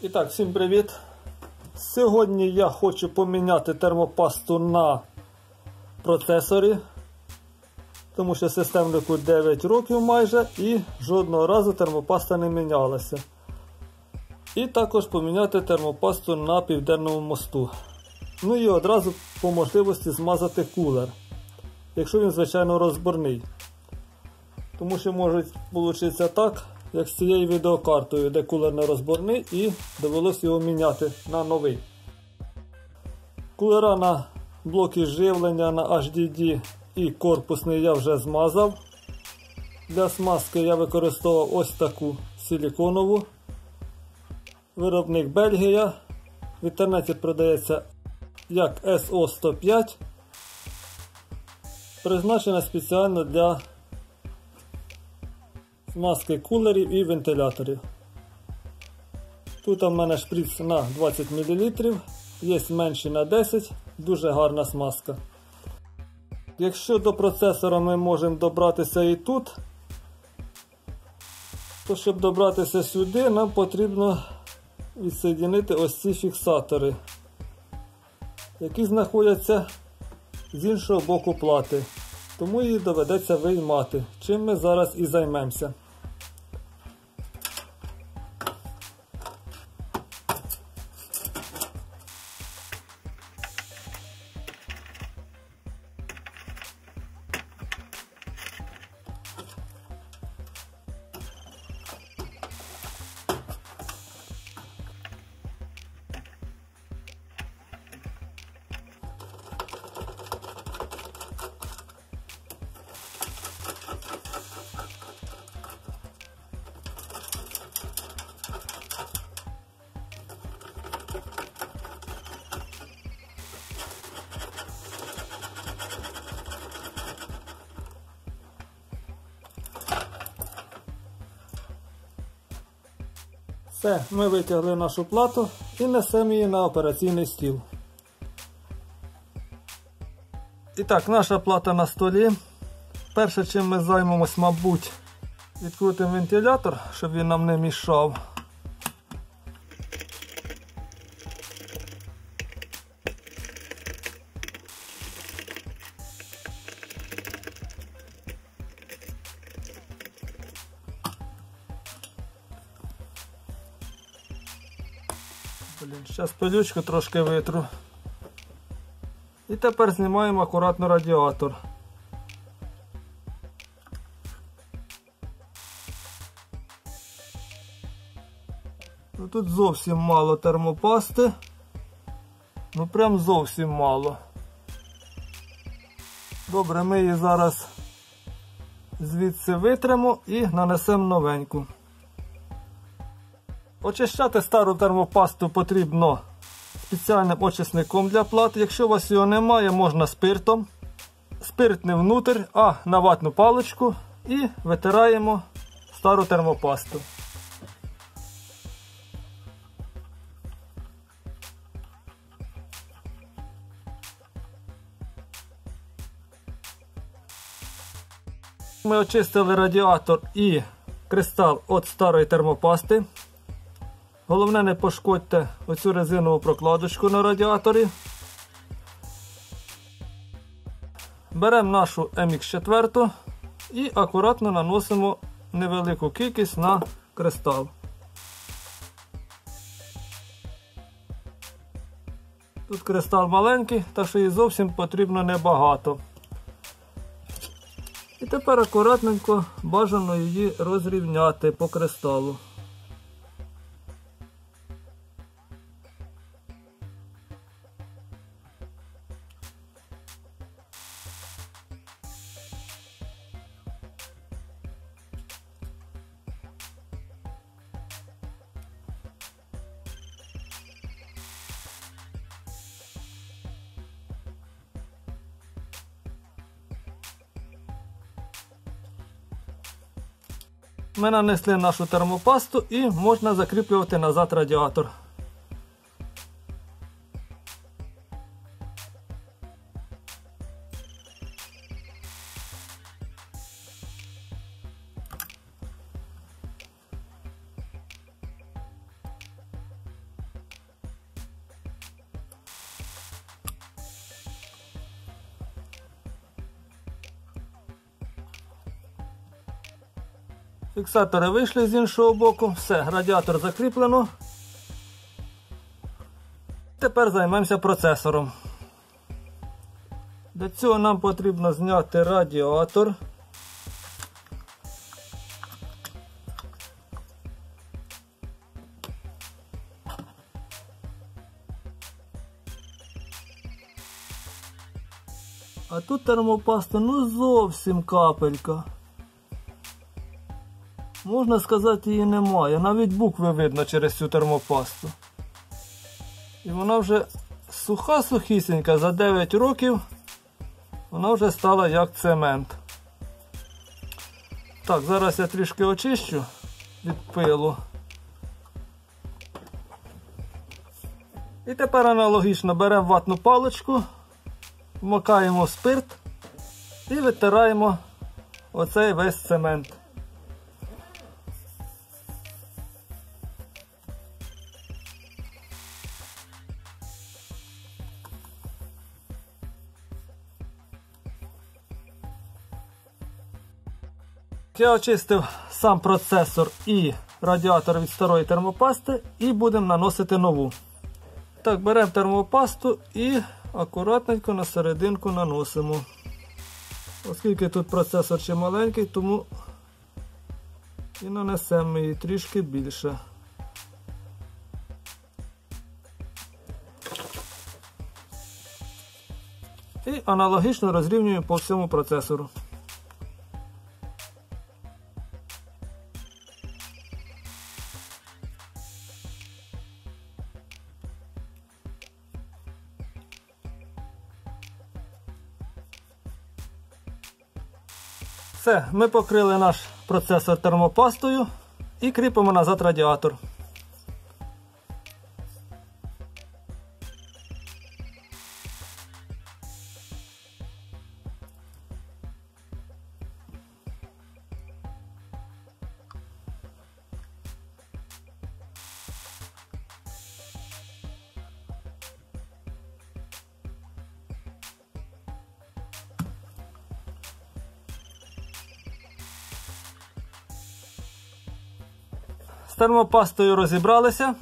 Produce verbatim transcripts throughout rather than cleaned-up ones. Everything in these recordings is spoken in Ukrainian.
І так, всім привіт! Сьогодні я хочу поміняти термопасту на процесорі, тому що системнику дев'ять років майже і жодного разу термопаста не мінялася. І також поміняти термопасту на південному мосту. Ну і одразу по можливості змазати кулер, якщо він, звичайно, розборний. Тому що може вийти так, як з цією відеокартою, де кулер не розборний і довелося його міняти на новий. Кулера на блоки живлення, на ейч ді ді і корпусний я вже змазав. Для смазки я використовував ось таку силіконову. Виробник Бельгія. В інтернеті продається як ес о сто п'ять. Призначена спеціально для смазки кулерів і вентиляторів. Тут у мене шприц на двадцять мілілітрів, є менший на десять, дуже гарна смазка. Якщо до процесора ми можемо добратися і тут, то щоб добратися сюди, нам потрібно відсоединити ось ці фіксатори, які знаходяться з іншого боку плати. Тому її доведеться виймати, чим ми зараз і займемося. Все, ми витягли нашу плату і несемо її на операційний стіл. І так, наша плата на столі. Перше, чим ми займемось, мабуть, відкрутимо вентилятор, щоб він нам не мішав. Блін, зараз пилючку трошки витру. І тепер знімаємо акуратно радіатор. Ну, тут зовсім мало термопасти. Ну прям зовсім мало. Добре, ми її зараз звідси витримо і нанесемо новеньку. Очищати стару термопасту потрібно спеціальним очисником для плат. Якщо у вас його немає, можна спиртом. Спирт не внутрь, а на ватну паличку, і витираємо стару термопасту. Ми очистили радіатор і кристал від старої термопасти. Головне, не пошкодьте оцю резинову прокладочку на радіаторі. Беремо нашу ем ікс чотири і акуратно наносимо невелику кількість на кристал. Тут кристал маленький, так що її зовсім потрібно небагато. І тепер акуратненько бажано її розрівняти по кристалу. Ми нанесли нашу термопасту і можна закріплювати назад радіатор. Фіксатори вийшли з іншого боку. Все, радіатор закріплено. Тепер займемося процесором. Для цього нам потрібно зняти радіатор. А тут термопаста, ну зовсім капелька. Можна сказати, її немає. Навіть букви видно через цю термопасту. І вона вже суха-сухісінька, за дев'ять років вона вже стала як цемент. Так, зараз я трішки очищу від пилу. І тепер аналогічно беремо ватну паличку, вмикаємо спирт і витираємо оцей весь цемент. Я очистив сам процесор і радіатор від старої термопасти і будемо наносити нову. Так, беремо термопасту і акуратненько на серединку наносимо. Оскільки тут процесор ще маленький, тому і нанесемо її трішки більше. І аналогічно розрівнюємо по всьому процесору. Все, ми покрили наш процесор термопастою і кріпимо назад радіатор. З термопастою розібралися.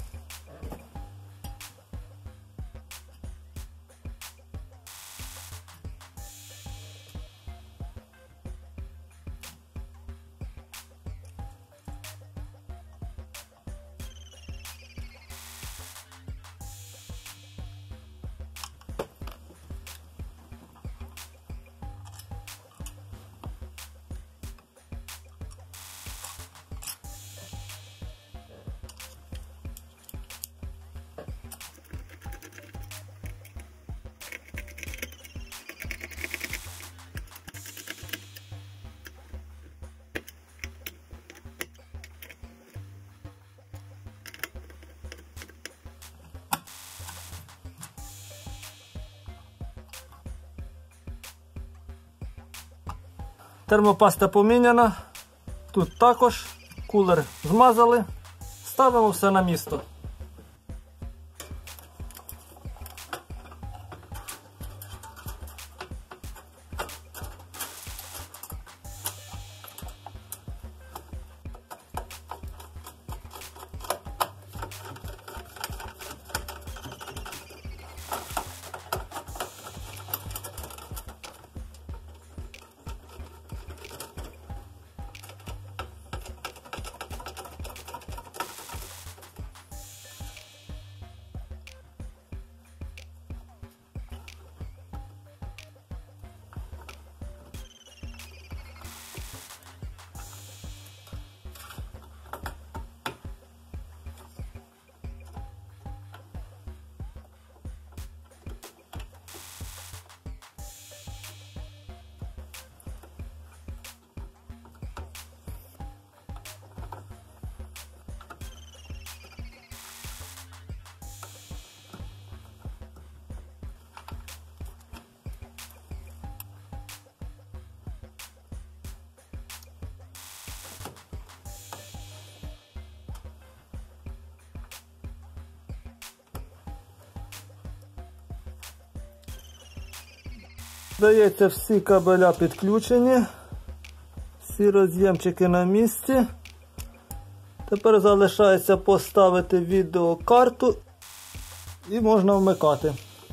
Термопаста поміняна, тут також кулер змазали, ставимо все на місто. Здається, всі кабеля підключені, Всі роз'ємчики на місці. Тепер залишається поставити відеокарту і можна вмикати.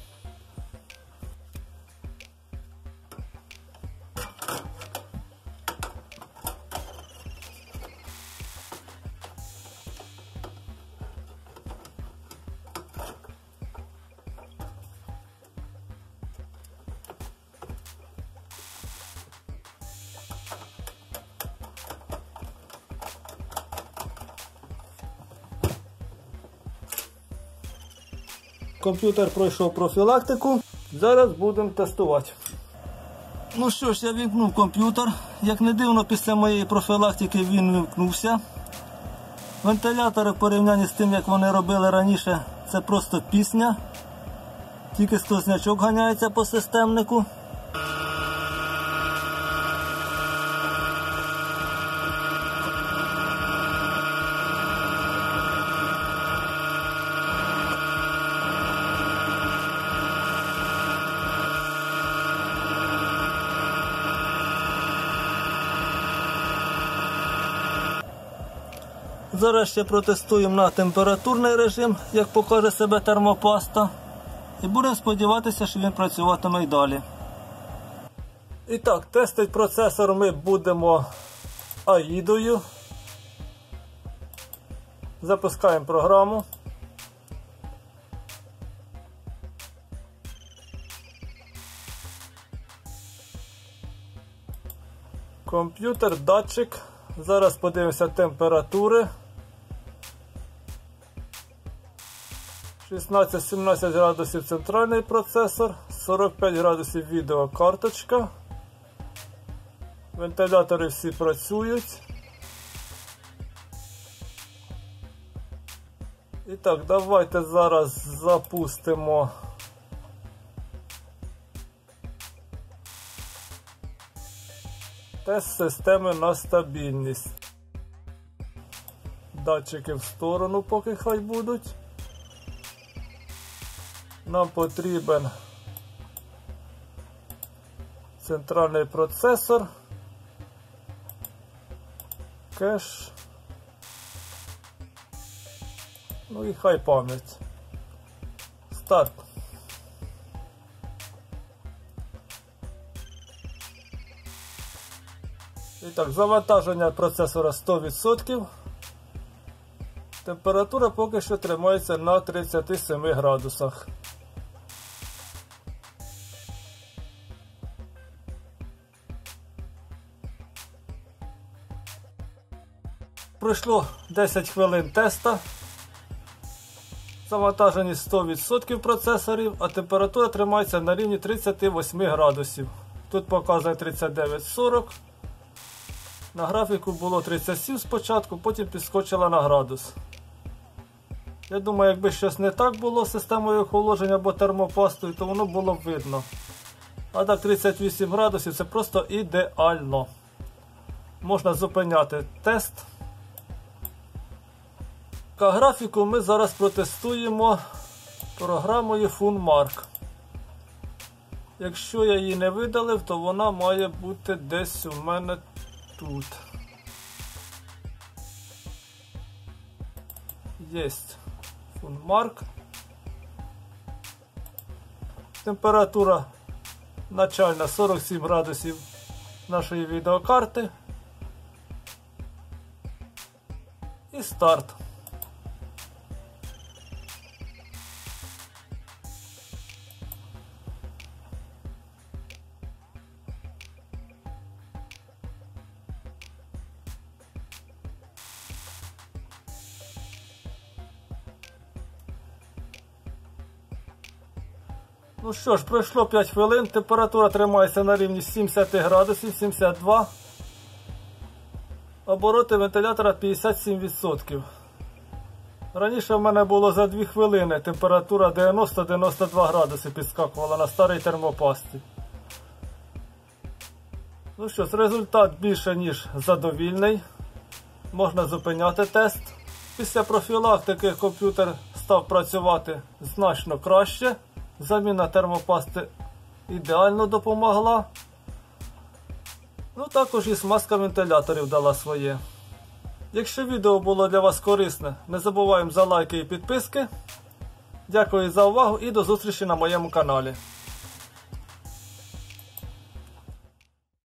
Комп'ютер пройшов профілактику, зараз будемо тестувати. Ну що ж, я вімкнув комп'ютер. Як не дивно, після моєї профілактики він вимкнувся. Вентилятори в порівнянні з тим, як вони робили раніше, це просто пісня. Тільки сквознячок ганяється по системнику. Зараз ще протестуємо на температурний режим, як покаже себе термопаста. І будемо сподіватися, що він працюватиме й далі. І так, тестити процесор ми будемо аїдою. Запускаємо програму. Комп'ютер, датчик. Зараз подивимося температури. шістнадцять-сімнадцять градусів центральний процесор, сорок п'ять градусів відеокарточка. Вентилятори всі працюють. І так, давайте зараз запустимо тест системи на стабільність. Датчики в сторону поки хай будуть. Нам потрібен центральний процесор, кеш, ну і хай пам'ять. Старт. І так, завантаження процесора сто відсотків. Температура поки що тримається на тридцяти семи градусах. Пройшло десять хвилин теста. Завантажені сто відсотків процесорів, а температура тримається на рівні тридцяти восьми градусів. Тут показує тридцять дев'ять сорок. На графіку було тридцять сім спочатку, потім підскочила на градус. Я думаю, якби щось не так було з системою охолодження або термопастою, то воно було б видно. А так тридцять вісім градусів це просто ідеально. Можна зупиняти тест. А графіку ми зараз протестуємо програмою FunMark. Якщо я її не видалив, то вона має бути десь у мене тут. Єсть FunMark. Температура начальна сорок сім градусів нашої відеокарти. І старт. Ну що ж, пройшло п'ять хвилин, температура тримається на рівні сімдесят градусів, сімдесят два. Обороти вентилятора п'ятдесят сім відсотків. Раніше в мене було за дві хвилини температура дев'яносто - дев'яносто два градуси підскакувала на старій термопасті. Ну що ж, результат більше ніж задовільний. Можна зупиняти тест. Після профілактики комп'ютер став працювати значно краще. Заміна термопасти ідеально допомогла. Ну також і смазка вентиляторів дала своє. Якщо відео було для вас корисне, не забуваємо за лайки і підписки. Дякую за увагу і до зустрічі на моєму каналі.